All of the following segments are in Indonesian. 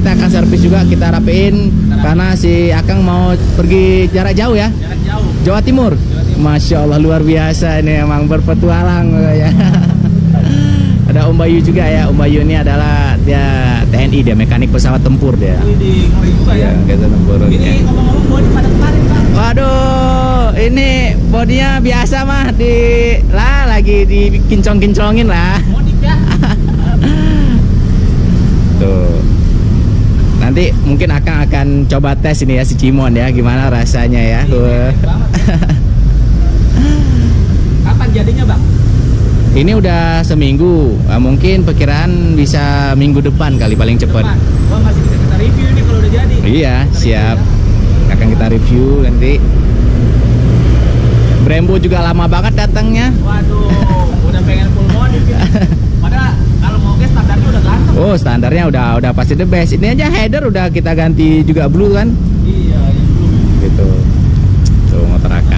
kita akan servis juga, kita rapiin karena si Akang mau pergi jarak jauh ya. Jarak jauh. Jawa Timur. Masya Allah, luar biasa ini, emang berpetualang ya. Ada Om Bayu juga ya. Om Bayu ini adalah dia TNI, dia mekanik pesawat tempur dia. Wih, ngeri juga ya. Kita tempur. Ini ngomong-ngomong bodi pada kemarin, Bang. Waduh, ini bodinya biasa mah lagi dikincong-kincongin lah. Modik ya. Tuh. Nanti mungkin akan coba tes ini ya si Cimon ya, gimana rasanya ya. Kapan jadinya, Bang? Ini udah seminggu, mungkin perkiraan bisa minggu depan kali paling cepat. Wah, masih bisa kita review ini kalau udah jadi. Iya, Kita siap. review, ya. Akan kita review nanti. Brembo juga lama banget datangnya. Waduh, udah pengen full modif ya. Padahal kalau mau ke standarnya udah ganteng. Oh, standarnya udah pasti the best. Ini aja header udah kita ganti juga blue kan? Iya, yang belum. Gitu. Tuh motor Akang.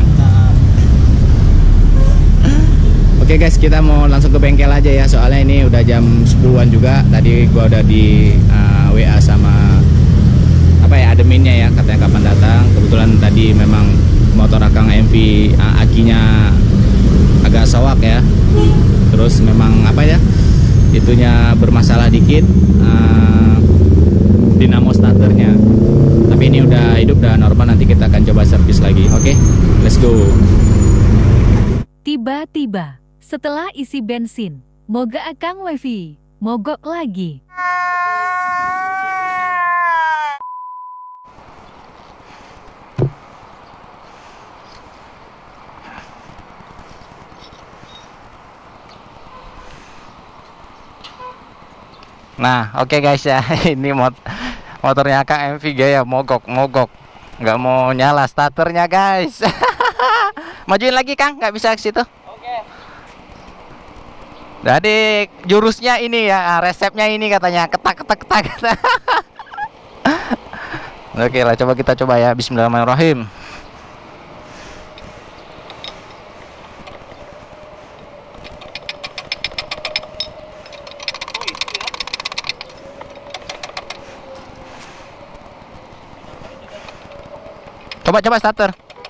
Oke guys, kita mau langsung ke bengkel aja ya. Soalnya ini udah jam 10-an juga. Tadi gua udah di WA sama adminnya ya, katanya kapan datang. Kebetulan tadi memang motor Akang MV akinya agak soak ya. Terus memang itunya bermasalah dikit, dinamo starternya. Tapi ini udah hidup, udah normal. Nanti kita akan coba servis lagi. Oke, let's go. Tiba-tiba setelah isi bensin, moga Akang Wifi mogok lagi. Nah, oke guys ya, ini motornya Akang MV ya, mogok, nggak mau nyala starternya guys. Majuin lagi Kang, nggak bisa ke situ. Oke. Jadi jurusnya ini ya, resepnya ini katanya ketak. Oke lah, kita coba ya. Bismillahirrahmanirrahim. Coba starter.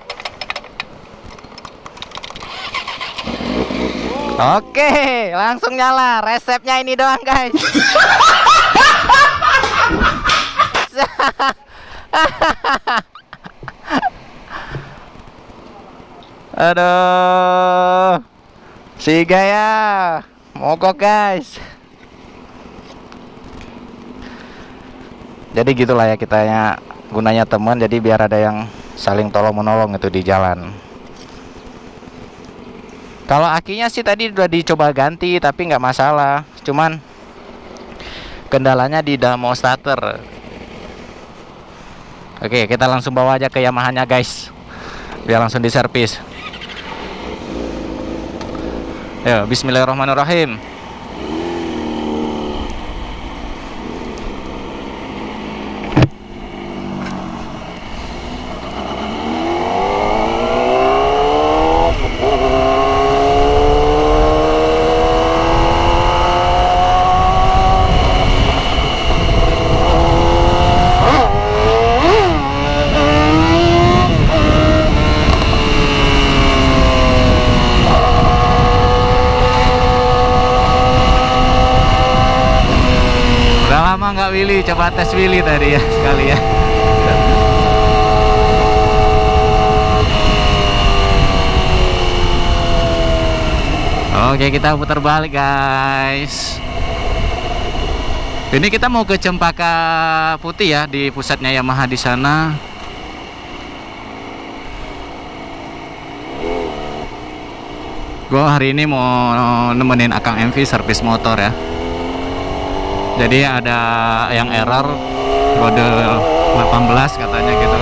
Oke, langsung nyala. Resepnya ini doang guys. Aduh, si Gaya mogok guys. Jadi gitulah ya, kitanya gunanya teman, jadi biar ada yang saling tolong menolong itu di jalan. Kalau akinya sih tadi udah dicoba ganti tapi nggak masalah, cuman kendalanya di damo starter. Oke, kita langsung bawa aja ke Yamaha-nya guys, biar langsung diservis. Ya, bismillahirrahmanirrahim. Nggak Willy, coba tes Willy tadi ya sekali ya. Oke, kita putar balik guys. Ini kita mau ke Cempaka Putih ya, di pusatnya Yamaha di sana. Gua hari ini mau nemenin Akang MV servis motor ya. Jadi ada yang error kode 18 katanya gitu.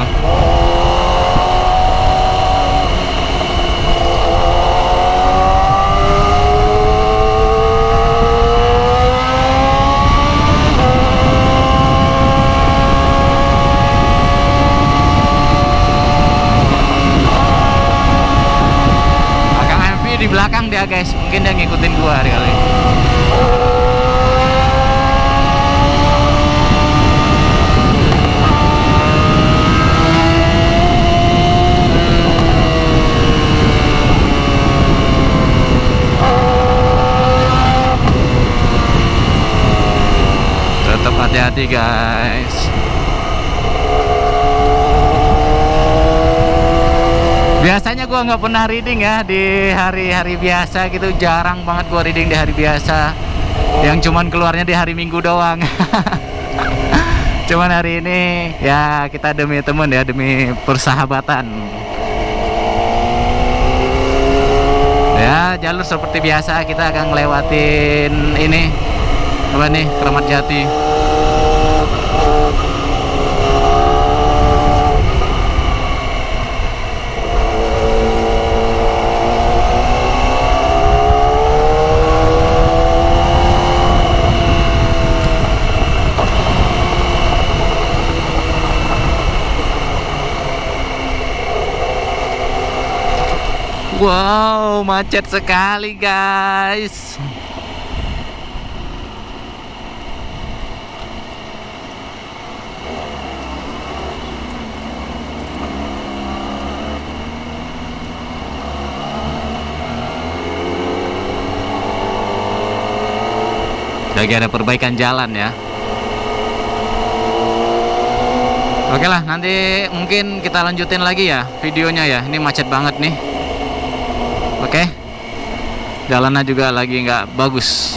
Akang MV di belakang dia guys, mungkin dia ngikutin gua hari kali. mati guys. Biasanya gua nggak pernah reading ya di hari-hari biasa gitu, jarang banget gua reading di hari biasa. Yang cuman keluarnya di hari Minggu doang. Cuman hari ini ya kita demi temen ya, demi persahabatan. Ya jalur seperti biasa, kita akan ngelewatin ini apa nih, Kramat Jati. Wow, macet sekali guys. Lagi ada perbaikan jalan ya. Oke lah, nanti mungkin kita lanjutin lagi ya videonya ya. Ini macet banget nih. Oke, jalannya juga lagi nggak bagus.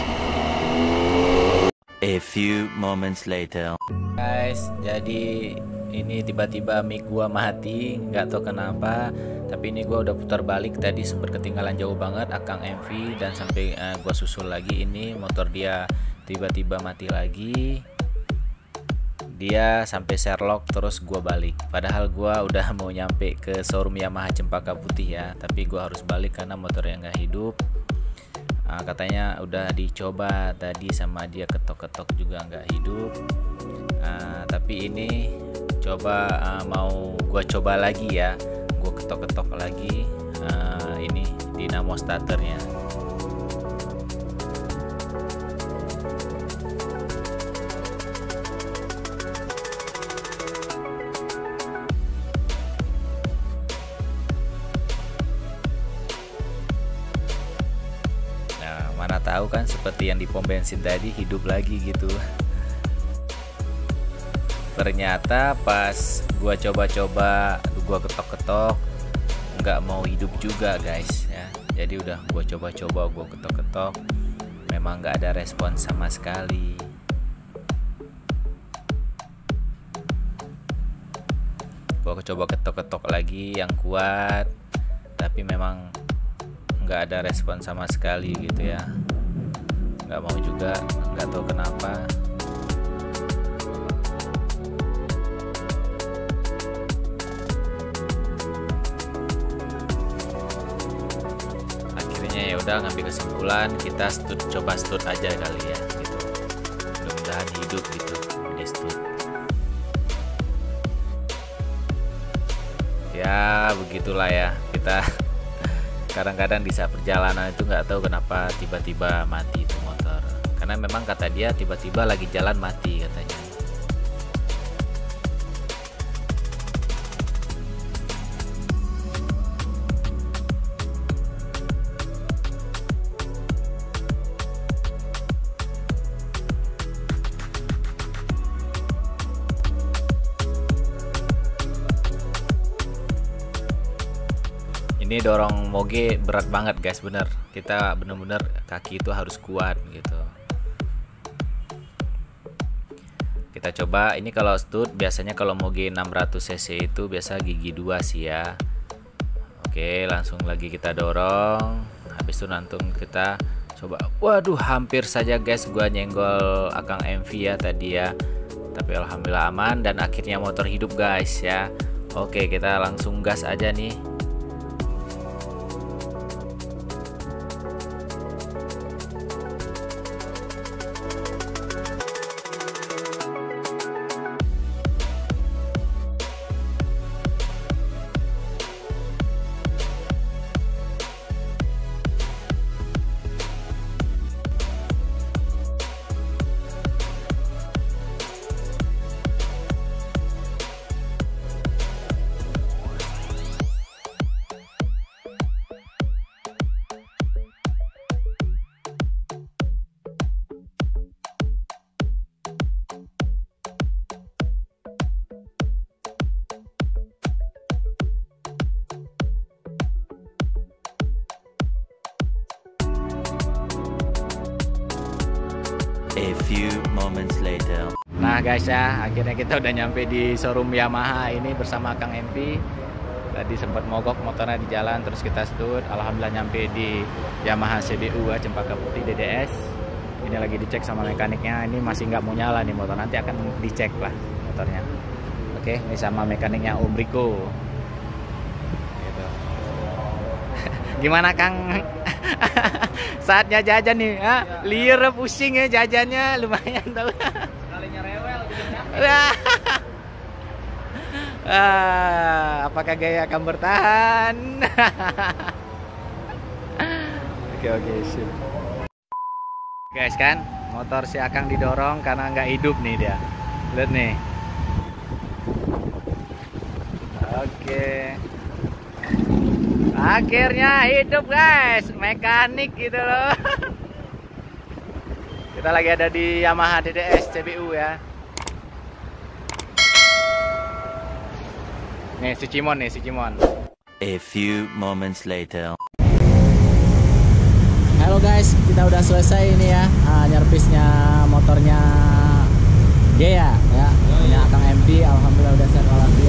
A few moments later. Guys, jadi ini tiba-tiba mic gua mati, nggak tahu kenapa. Tapi ini gua udah putar balik tadi, sempat ketinggalan jauh banget Akang MV, dan sampai gua susul lagi ini motor dia tiba-tiba mati lagi. Dia sampai Sherlock, terus gua balik. Padahal gua udah mau nyampe ke showroom Yamaha Cempaka Putih ya, tapi gua harus balik karena motornya nggak hidup. Katanya udah dicoba tadi sama dia, ketok-ketok juga nggak hidup. Tapi ini coba mau gua coba lagi ya, gua ketok-ketok lagi ini dinamo starternya. Mana tahu kan, seperti yang di pom bensin tadi hidup lagi gitu. Ternyata pas gua coba-coba, gua ketok-ketok, nggak mau hidup juga guys ya. Jadi udah gua coba-coba, gua ketok-ketok, memang nggak ada respon sama sekali. Gua coba ketok-ketok lagi yang kuat, tapi memang nggak ada respon sama sekali gitu ya. Nggak mau juga, nggak tahu kenapa. Akhirnya ya udah ngambil kesimpulan, kita coba stud aja kali ya gitu. Mudah-mudahan hidup gitu di stud. Ya begitulah ya, kita kadang-kadang di saat perjalanan itu nggak tahu kenapa tiba-tiba mati itu motor, karena memang kata dia tiba-tiba lagi jalan mati katanya. Ini dorong moge berat banget guys, bener. Kita bener-bener kaki itu harus kuat gitu. Kita coba ini, kalau stud biasanya kalau moge 600 cc itu biasa gigi 2 sih ya. Oke, langsung lagi kita dorong. Habis itu langsung kita coba. Waduh, hampir saja guys gua nyenggol Akang MV ya tadi ya. Tapi alhamdulillah aman dan akhirnya motor hidup guys ya. Oke, kita langsung gas aja nih. A few moments later. Nah guys ya, akhirnya kita udah nyampe di showroom Yamaha ini bersama Kang MP. Tadi sempat mogok motornya di jalan, terus kita stud. Alhamdulillah nyampe di Yamaha CBU ya, Cempaka Putih DDS. Ini lagi dicek sama mekaniknya. Ini masih nggak mau nyala nih motor, nanti akan dicek lah motornya. Oke, ini sama mekaniknya Om Riko. Gitu. Gimana Kang? Saatnya jajan nih, ha? Liar pusing ya jajannya, lumayan tau. Sekalinya rewel apakah gaya akan bertahan? Oke, sip. Guys kan, motor si Akang didorong karena nggak hidup nih dia. Lihat nih. Oke. Akhirnya hidup guys, mekanik gitu loh. Kita lagi ada di Yamaha DDS CBU ya. Nih si Cimon. A few moments later. Halo guys, kita udah selesai ini ya, nyerpisnya motornya Gea ya, punya Akang MP. Alhamdulillah udah sehat walafiat.